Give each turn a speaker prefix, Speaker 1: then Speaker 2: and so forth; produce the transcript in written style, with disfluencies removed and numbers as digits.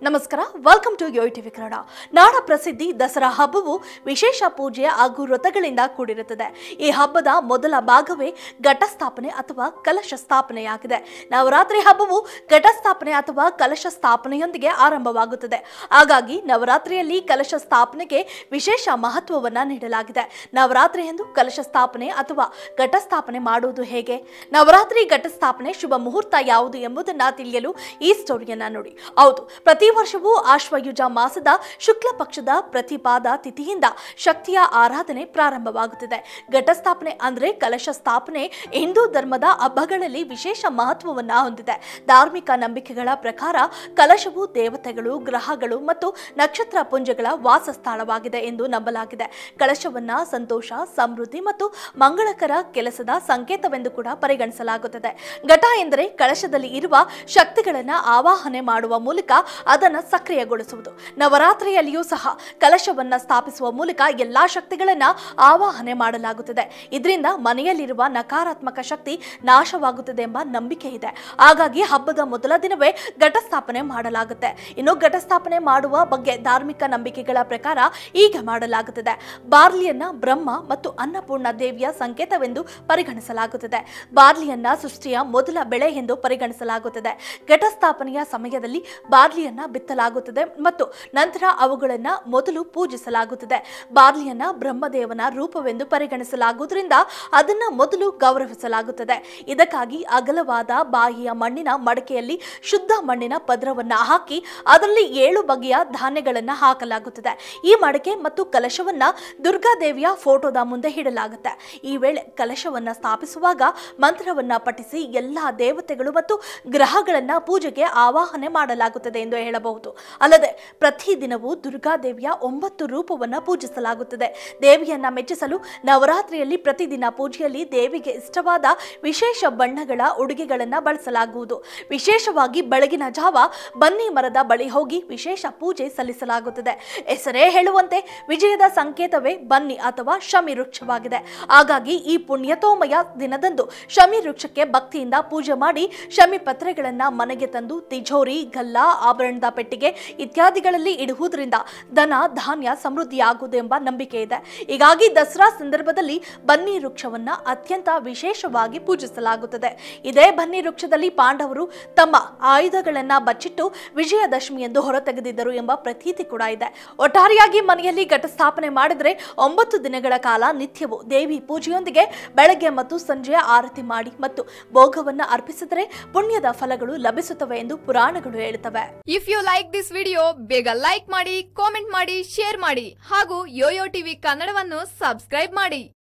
Speaker 1: ನಮಸ್ಕಾರ, welcome to YoYo TV Kannada. ನಾಡ ಪ್ರಸಿದ್ಧಿ ದಸರಾ ಹಬ್ಬವು ವಿಶೇಷ ಪೂಜೆ ಹಾಗೂ ವ್ರತಗಳಿಂದ ಕೂಡಿರುತ್ತದೆ. ಈ ಹಬ್ಬದ ಮೊದಲ ಭಾಗವೇ ಘಟಸ್ಥಾಪನೆ ಅಥವಾ ಕಲಶ ಸ್ಥಾಪನೆಯಾಗಿದೆ. ನವರಾತ್ರಿ ಹಬ್ಬವು ಘಟಸ್ಥಾಪನೆ ಅಥವಾ ಕಲಶ ಸ್ಥಾಪನೆಯೊಂದಿಗೆ ಆರಂಭವಾಗುತ್ತದೆ. ಹಾಗಾಗಿ ನವರಾತ್ರಿಯಲ್ಲಿ ಕಲಶ ಸ್ಥಾಪನೆಗೆ ವಿಶೇಷ ಮಹತ್ವವನ್ನ ನೀಡಲಾಗಿದೆ. ನವರಾತ್ರಿ ಎಂದು ಕಲಶ ಸ್ಥಾಪನೆ ಅಥವಾ ಘಟಸ್ಥಾಪನೆ ಮಾಡುವುದು ಹೇಗೆ? ನವರಾತ್ರಿ ಘಟಸ್ಥಾಪನೆ ಶುಭ ಮುಹೂರ್ತ ಯಾವುದು ಎಂಬುದನ್ನ ತಿಳಿಯಲು ಈ ಸ್ಟೋರಿಯನ್ನ ನೋಡಿ. ಹೌದು, ಪ್ರತಿ ವರ್ಷವೂ ಆಶ್ವಯುಜ ಮಾಸದ ಶುಕ್ಲ ಪಕ್ಷದ ಪ್ರತಿಪಾದ ತಿಥಿಯಿಂದ ಶಕ್ತಿಯ ಆರಾಧನೆ ಪ್ರಾರಂಭವಾಗುತ್ತದೆ. ಘಟಸ್ಥಾಪನೆ ಅಂದ್ರೆ ಕಲಶ ಸ್ಥಾಪನೆ ಹಿಂದೂ ಧರ್ಮದ ಹಬ್ಬಗಳಲ್ಲಿ ವಿಶೇಷ ಮಹತ್ವವನ್ನ ಹೊಂದಿದೆ. ಧಾರ್ಮಿಕ ನಂಬಿಕೆಗಳ ಪ್ರಕಾರ ಕಲಶವು ದೇವತೆಗಳು, ಗ್ರಹಗಳು ಮತ್ತು ನಕ್ಷತ್ರ ಪುಂಜಗಳ ವಾಸಸ್ಥಳವಾಗಿದೆ ಎಂದು ನಂಬಲಾಗಿದೆ. ಕಲಶವನ್ನ ಸಂತೋಷ, ಸಮೃದ್ಧಿ ಮತ್ತು ಮಂಗಳಕರ ಕೆಲಸದ ಸಂಕೇತವೆಂದು ಕೂಡ ಪರಿಗಣಿಸಲಾಗುತ್ತದೆ. ಘಟ ಎಂದರೆ ಕಲಶದಲ್ಲಿ ಇರುವ ಶಕ್ತಿಗಳನ್ನ ಆವಾಹನೆ ಮಾಡುವ ಮೂಲಕ ಅದನ್ನು ಸಕ್ರಿಯಗೊಳಿಸುವುದು. ನವರಾತ್ರಿಯಲ್ಲಿಯೂ ಸಹ ಕಲಶವನ್ನ ಸ್ಥಾಪಿಸುವ ಮೂಲಕ ಎಲ್ಲಾ ಶಕ್ತಿಗಳನ್ನ ಆವಾಹನೆ ಮಾಡಲಾಗುತ್ತದೆ. ಇದರಿಂದ ಮನೆಯಲ್ಲಿರುವ ನಕಾರಾತ್ಮಕ ಶಕ್ತಿ ನಾಶವಾಗುತ್ತದೆ ಎಂಬ ನಂಬಿಕೆ ಇದೆ. ಹಾಗಾಗಿ ಹಬ್ಬದ ಮೊದಲ ದಿನವೇ ಘಟಸ್ಥಾಪನೆ ಮಾಡಲಾಗುತ್ತೆ. ಇನ್ನು ಘಟಸ್ಥಾಪನೆ ಮಾಡುವ ಬಗ್ಗೆ ಧಾರ್ಮಿಕ ನಂಬಿಕೆಗಳ ಪ್ರಕಾರ ಹೀಗೆ ಮಾಡಲಾಗುತ್ತದೆ. ಬಾರ್ಲಿಯನ್ನ ಬ್ರಹ್ಮ ಮತ್ತು ಅನ್ನಪೂರ್ಣ ದೇವಿಯ ಸಂಕೇತವೆಂದು ಪರಿಗಣಿಸಲಾಗುತ್ತದೆ. ಬಾರ್ಲಿಯನ್ನ ಸೃಷ್ಟಿಯ ಮೊದಲ ಬೆಳೆ ಎಂದು ಪರಿಗಣಿಸಲಾಗುತ್ತದೆ. ಘಟಸ್ಥಾಪನೆಯ ಸಮಯದಲ್ಲಿ ಬಾರ್ಲಿಯನ್ನ ಬಿತ್ತಲಾಗುತ್ತದೆ ಮತ್ತು ನಂತರ ಅವುಗಳನ್ನ ಮೊದಲು ಪೂಜಿಸಲಾಗುತ್ತದೆ. ಬಾರ್ಲಿಯನ್ನ ಬ್ರಹ್ಮದೇವನ ರೂಪವೆಂದು ಪರಿಗಣಿಸಲಾಗುವುದರಿಂದ ಅದನ್ನ ಮೊದಲು ಗೌರವಿಸಲಾಗುತ್ತದೆ. ಇದಕ್ಕಾಗಿ ಅಗಲವಾದ ಬಾಯಿಯ ಮಣ್ಣಿನ ಮಡಕೆಯಲ್ಲಿ ಶುದ್ಧ ಮಣ್ಣಿನ ಪದರವನ್ನ ಹಾಕಿ ಅದರಲ್ಲಿ 7 ಬಗೆಯ ಧಾನ್ಯಗಳನ್ನ ಹಾಕಲಾಗುತ್ತದೆ. ಈ ಮಡಕೆ ಮತ್ತು ಕಲಶವನ್ನ ದುರ್ಗಾದೇವಿಯ ಫೋಟೋದ ಮುಂದೆ ಇಡಲಾಗುತ್ತೆ. ಈ ವೇಳೆ ಕಲಶವನ್ನ ಸ್ಥಾಪಿಸುವಾಗ ಮಂತ್ರವನ್ನ ಪಠಿಸಿ ಎಲ್ಲಾ ದೇವತೆಗಳು ಮತ್ತು ಗ್ರಹಗಳನ್ನ ಪೂಜೆಗೆ ಆವಾಹನೆ ಮಾಡಲಾಗುತ್ತದೆ ಎಂದು ಹೇಳಬಹುದು. ಅಲ್ಲದೆ ಪ್ರತಿದಿನವೂ ದುರ್ಗಾದೇವಿಯ 9 ರೂಪವನ್ನ ಪೂಜಿಸಲಾಗುತ್ತದೆ. ದೇವಿಯನ್ನ ಮೆಚ್ಚಿಸಲು ನವರಾತ್ರಿಯಲ್ಲಿ ಪ್ರತಿದಿನ ಪೂಜೆಯಲ್ಲಿ ದೇವಿಗೆ ಇಷ್ಟವಾದ ವಿಶೇಷ ಬಣ್ಣಗಳ ಉಡುಗೆಗಳನ್ನ ಬಳಸಲಾಗುವುದು. ವಿಶೇಷವಾಗಿ ಬೆಳಗಿನ ಜಾವ ಬನ್ನಿ ಮರದ ಬಳಿ ಹೋಗಿ ವಿಶೇಷ ಪೂಜೆ ಸಲ್ಲಿಸಲಾಗುತ್ತದೆ. ಹೆಸರೇ ಹೇಳುವಂತೆ ವಿಜಯದ ಸಂಕೇತವೇ ಬನ್ನಿ ಅಥವಾ ಶಮಿ ವೃಕ್ಷವಾಗಿದೆ. ಹಾಗಾಗಿ ಈ ಪುಣ್ಯತೋಮಯ ದಿನದಂದು ಶಮಿ ವೃಕ್ಷಕ್ಕೆ ಭಕ್ತಿಯಿಂದ ಪೂಜೆ ಮಾಡಿ ಶಮಿ ಪತ್ರೆಗಳನ್ನ ಮನೆಗೆ ತಂದು ತಿಜೋರಿ, ಗಲ್ಲ, ಆಭರಣದ ಪೆಟ್ಟಿಗೆ ಇತ್ಯಾದಿಗಳಲ್ಲಿ ಇಡುವುದರಿಂದ ಧನ ಧಾನ್ಯ ಸಮೃದ್ಧಿಯಾಗುವುದು ಎಂಬ ನಂಬಿಕೆ ಇದೆ. ಹೀಗಾಗಿ ದಸರಾ ಸಂದರ್ಭದಲ್ಲಿ ಬನ್ನಿ ವೃಕ್ಷವನ್ನ ಅತ್ಯಂತ ವಿಶೇಷವಾಗಿ ಪೂಜಿಸಲಾಗುತ್ತದೆ. ಇದೇ ಬನ್ನಿ ವೃಕ್ಷದಲ್ಲಿ ಪಾಂಡವರು ತಮ್ಮ ಆಯುಧಗಳನ್ನ ಬಚ್ಚಿಟ್ಟು ವಿಜಯದಶಮಿ ಎಂದು ಹೊರತೆಗೆದಿದ್ದರು ಎಂಬ ಪ್ರತೀತಿ ಕೂಡ ಇದೆ. ಒಟ್ಟಾರೆಯಾಗಿ ಮನೆಯಲ್ಲಿ ಘಟಸ್ಥಾಪನೆ ಮಾಡಿದರೆ 9 ದಿನಗಳ ಕಾಲ ನಿತ್ಯವೂ ದೇವಿ ಪೂಜೆಯೊಂದಿಗೆ ಬೆಳಗ್ಗೆ ಮತ್ತು ಸಂಜೆ ಆರತಿ ಮಾಡಿ ಮತ್ತು ಭೋಗವನ್ನ ಅರ್ಪಿಸಿದರೆ ಪುಣ್ಯದ ಫಲಗಳು ಲಭಿಸುತ್ತವೆ ಎಂದು ಪುರಾಣಗಳು ಹೇಳುತ್ತವೆ.
Speaker 2: If you like this video, ಬೇಗ ಲೈಕ್ ಮಾಡಿ, ಕಾಮೆಂಟ್ ಮಾಡಿ, ಶೇರ್ ಮಾಡಿ ಹಾಗೂ ಯೋಯೋ ಟಿವಿ ಕನ್ನಡವನ್ನು ಸಬ್ಸ್ಕ್ರೈಬ್ ಮಾಡಿ.